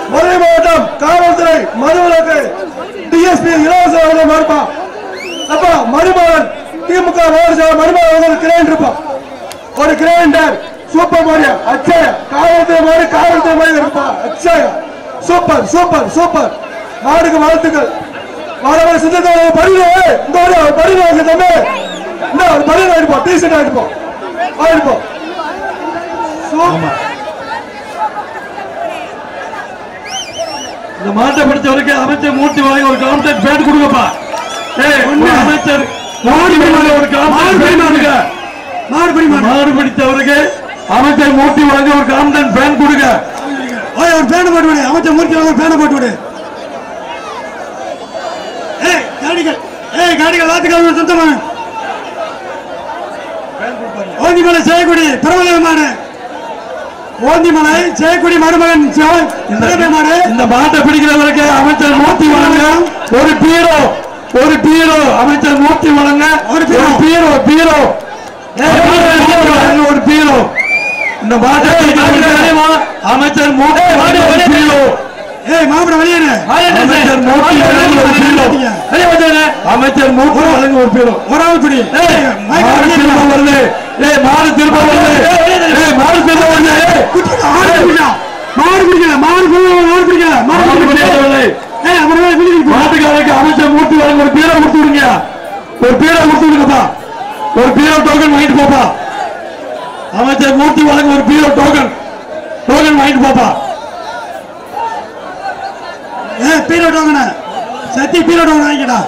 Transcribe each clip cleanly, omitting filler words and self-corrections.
மதுரை மாவட்டம் காவல்துறை மதுவிலக்கு டிஎஸ்பி இலவச மாறுப்பா அப்பா மருமகன் திமுக மருமகன் கிரைண்டர் இருப்பா ஒரு கிரைண்டர் சூப்பர் மாரியா அச்சய காவல்துறை மாதிரி இருப்பா அச்சய சூப்பர் சூப்பர் சூப்பர் நாடுக்கு வாழ்த்துக்கள் வர சித்தத்தை படிக்க தம்பி இந்த படிக்க ஆயிடுப்போம் டீஷர்ட் ஆயிடுப்போம் இந்த மாட்டை பிடிச்சவருக்கு அமைச்சர் மூர்த்தி வாங்கி ஒரு காம்பெக்ட் பேண்ட் கொடுங்கப்பா. அமைச்சர் மூர்த்தி ஒரு மாடு பிடித்தவருக்கு அமைச்சர் மூர்த்தி வாங்கி ஒரு காம்பெக்ட் பேண்ட் கொடுங்க. ஒரு பேண்ட் போட்டு விடு அமைச்சர் மூர்த்தி வாங்க பேண்ட் போட்டு விடு. காடிகள் வாத்துக்காக சுத்தமான ஓந்திமலை செய்யக்கூடிய பிரபலமான ஓந்திமலை செய்யக்கூடிய மருமகன் இந்த மாட்டை பிடிக்கிறவருக்கு அமைச்சர் மூர்த்தி வழங்க ஒரு பீரோ அமைச்சர் மூர்த்தி வழங்க ஒரு பீரோ இந்த மாட்டை அமைச்சர் மூர்த்தி மாவட்ட வெளியேறு அமைச்சர் மூர்த்தி வழங்க ஒரு பீரோ வருது மாடு திரும்ப மாட்டுக்காரருக்கு அமைச்சர் மூர்த்தி வழங்க ஒரு பீரோ கொடுத்து விடுங்க. ஒரு பீரோ கொடுத்து விடுங்கப்பா. ஒரு பீரோ டோக்கன் வாங்கிட்டு போப்பா. அமைச்சர் மூர்த்தி வழங்க ஒரு பீரோ டோக்கன் வாங்கிட்டு போப்பா. பீரோ டோக்கன் சத்தி பீரோ டோக்கன் வாங்கிடா.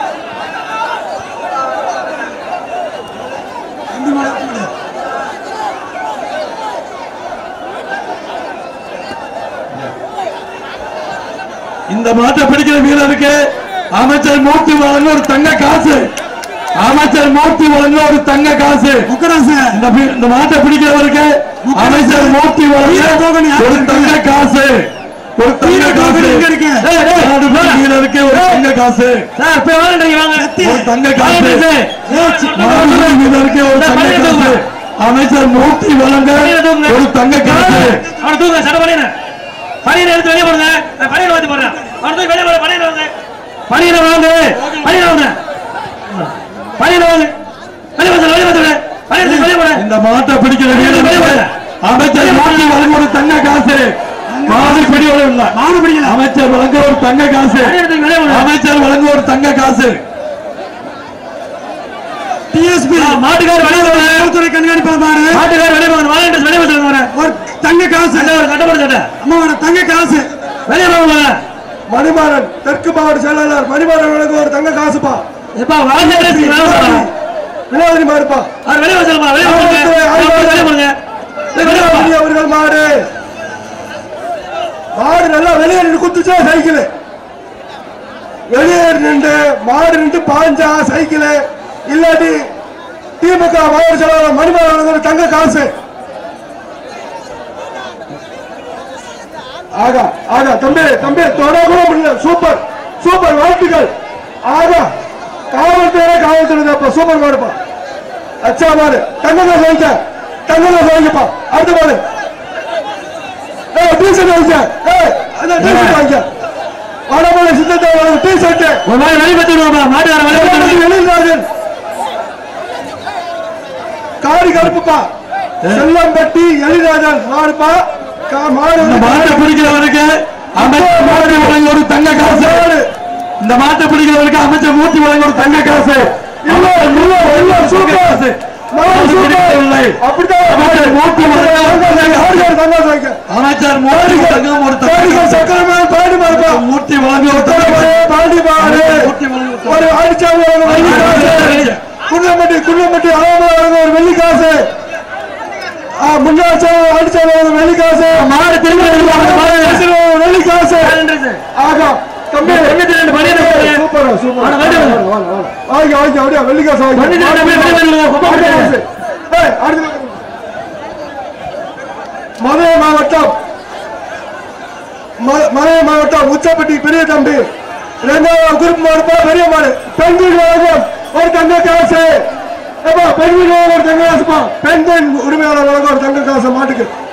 இந்த மாட்டை பிடிக்கிற வீரருக்கு அமைச்சர் மூர்த்தி வழங்க ஒரு தங்க காசு. அமைச்சர் மூர்த்தி வழங்க ஒரு தங்க காசு. இந்த மாட்டை பிடிக்கிறவருக்கு அமைச்சர் மூர்த்தி வழங்க ஒரு தங்க காசு. ஒரு தங்க காசு வீரருக்கு ஒரு தங்க காசு. ஒரு தங்க காசு வீரருக்கு ஒரு தங்க காசு. அமைச்சர் மூர்த்தி வழங்க ஒரு தங்க காசு. பணியில எடுத்து வெளியே போடுங்க. பணியில வந்து போடுறேன். அடுத்து வெளியே போடுற பணியில வந்து வெளியே வந்து இந்த மாட்டை பிடிக்கிற வீரர் அமைச்சர் மூர்த்தி வழங்க ஒரு தங்க காசு. மாடு பிடிவதை இல்ல மாடு பிடிக்கல. அமைச்சர் வழங்க ஒரு தங்க காசு. அமைச்சர் வழங்க ஒரு தங்க காசு. டிஎஸ்பி மாட்டுக்கார வெளியே கண்காணிப்பாளர் மாட்டுக்கார வெளியே ஒரு தங்க காசு அம்மாவோட தங்க காசு வெளியே மணிமாறன் தெற்கு மாவட்ட செயலாளர் மணிமாறன் ஒரு தங்க காசுப்பா. வினோதினி மாடுப்பா அவர்கள் மாடு நல்லா வெளியே நின்று குத்துச்சா சைக்கிள் வெளியே நின்று மாடு நின்று பாஞ்சா சைக்கிள் இல்லாட்டி திமுக மாவட்ட செயலாளர் மணிமாறன் ஒரு தங்க காசு. ஆகா ஆகா தம்பி தொட கூட முடியல. சூப்பர் சூப்பர் வாழ்த்துக்கள். ஆகா காவல்துறை சூப்பர் மாடுப்பா. அச்சா மாடு தங்கல வாங்கிப்பா. அடுத்த மாடு டீஷர்ட் வாங்க வடமலை சித்தத்தை டீஷர்ட் எழில்ராஜன் காடி கருப்புப்பா. செல்லம்பட்டி எழில்ராஜன் மாடுப்பா. மாட்டை பிடிக்கிறவருக்கு அமைச்சர் மூர்த்தி வழங்க ஒரு தங்க காசு. இந்த மாட்டை பிடிக்கிறவருக்கு அமைச்சர் மூர்த்தி வழங்க ஒரு தங்க காசு. அமைச்சர் மூர்த்தி வழங்க ஒரு குள்ளம்பட்டி ஒரு வெள்ளி காசு. முன்னாள் அடிச்சாலும் வெள்ளிக்காசு மாடு திரும்ப வெள்ளிக்காசு. ஆகா தம்பி சூப்பர் சூப்பர் வெள்ளிக்காசு மதுரை மாவட்டம் உச்சப்பட்டி பெரிய தம்பி 2வது குரூப் மாடுப்பா. பெரிய மாடு பெண்கள் வழங்கும் ஒரு தங்க காசு. பெண்கள் ஒரு தங்க காசுப்பா. பெண்கள் உரிமையாளர் வழங்க ஒரு தங்க காசு மாட்டுக்கு.